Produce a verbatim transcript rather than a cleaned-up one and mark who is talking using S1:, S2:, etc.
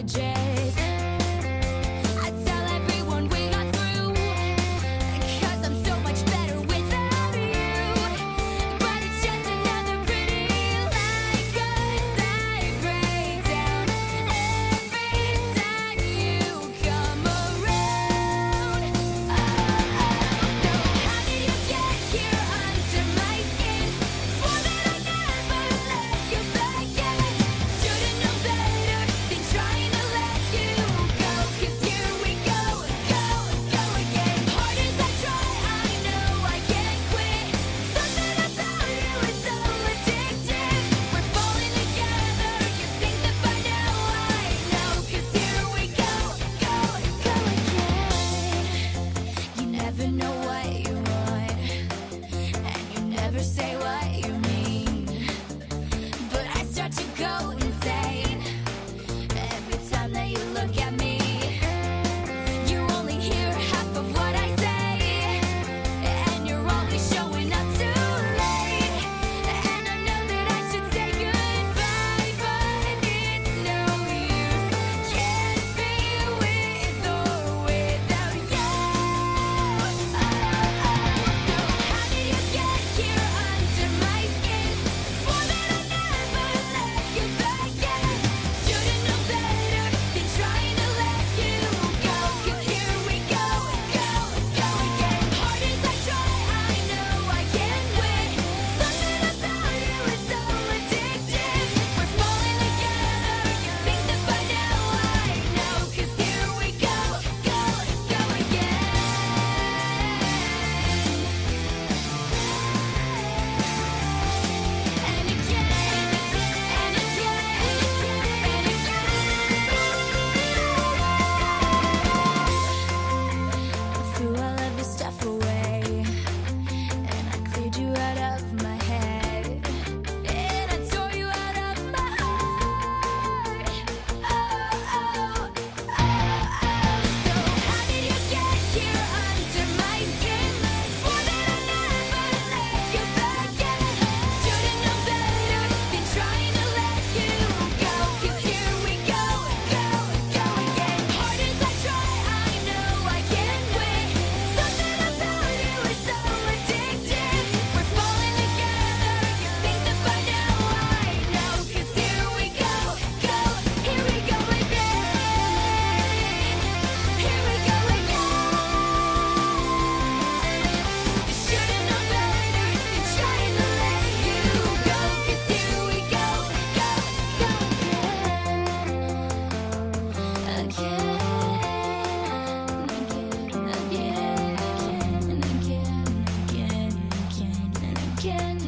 S1: edges. I tell everyone we got through, 'cause I'm so much better without you. But it's just another pretty lie, 'cause I break down every time you come around. Oh, oh. So how did you get here under my skin? Swore that I'd never let you back in. Should've known better than trying to let you go, 'cause here we go, go, go again. Hard as I try, I know I can't quit. Something about you is so addictive. We're falling together, you think that by now I know, 'cause here we go, go, go again. You never know what you want, and you never say what you mean. But I start to go insane every time that you look at me. You only hear half of what I say, and you're always showing up too late. And I know that I should say goodbye, but it's no use. Can't be with or without you. Oh, oh. So how did you get here under my skin? Swore that I'd never let you back in. Should've known better than trying to let you go, 'cause here we go, go, go again. Hard as I try, I know I can't win. Something about you is so addictive. We're falling together, you think that by now I know, 'cause here we go, go, go again. And again, and again, and again. Threw all of your stuff away, and I cleared you out of my head, and I tore you out of my heart. Oh, oh, oh, oh. So how did you get here under my skin? Swore that I'd never let you back in. Should've known better than trying to let you go, 'cause here we go, go, go again. Hard as I try, I know I can't win. Something about you is so addictive. We're falling together, you think that by now I know, 'cause here we go, go, here we go again. Here we go again. You should've known better than trying to let you go, 'cause here we go, go, go again. Again, again, again, again, again, again, and again.